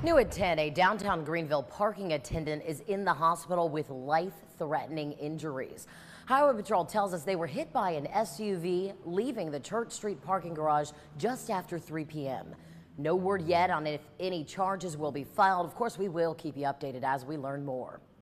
New at 10, a downtown Greenville parking attendant is in the hospital with life-threatening injuries. Highway Patrol tells us they were hit by an SUV leaving the Church Street parking garage just after 3 p.m. No word yet on if any charges will be filed. Of course, we will keep you updated as we learn more.